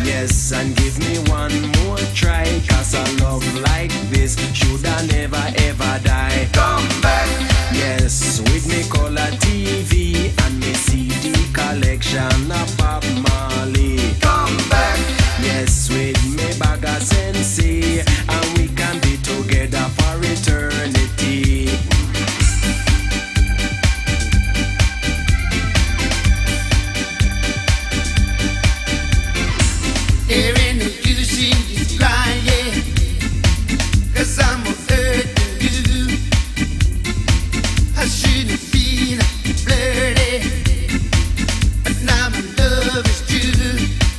Yes, and give me one more try, 'cause a love like this should I never ever die. Come back. Yes, with me color TV and me CD collection of Bob Marley. Come back. Yes, with me bag of Sensei, and we can be together for eternity. There ain't no use in you crying, 'cause I'm hurting you. I shouldn't feel flirty, but now my love is true.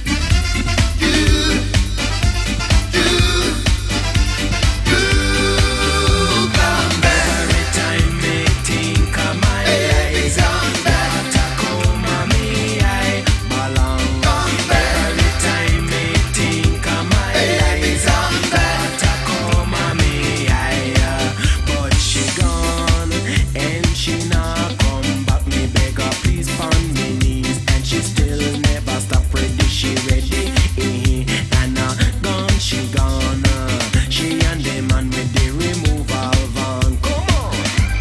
Come back. Every time me think of my life, Come back. Takoma me I belong. Come back. Every time me think of my life, Come back. Takoma me I. But she gone and she not come back. Me beg her please on me knees, and she still never stop ready. She ready, and gone she gone. She and the man with the removal van. Come on.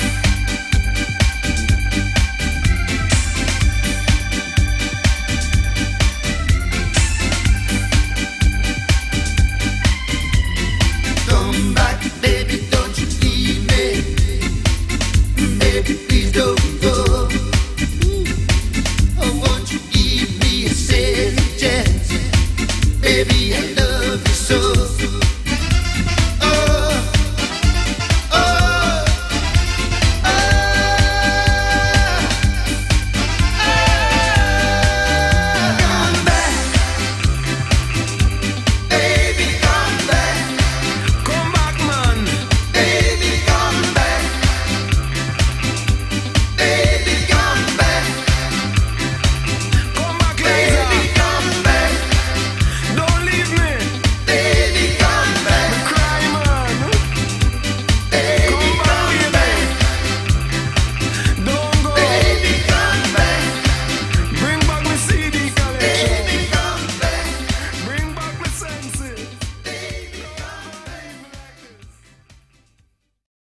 Come back, baby, don't you leave me. Baby, please don't go. Oh, won't you give me a second chance? Baby, I love you so.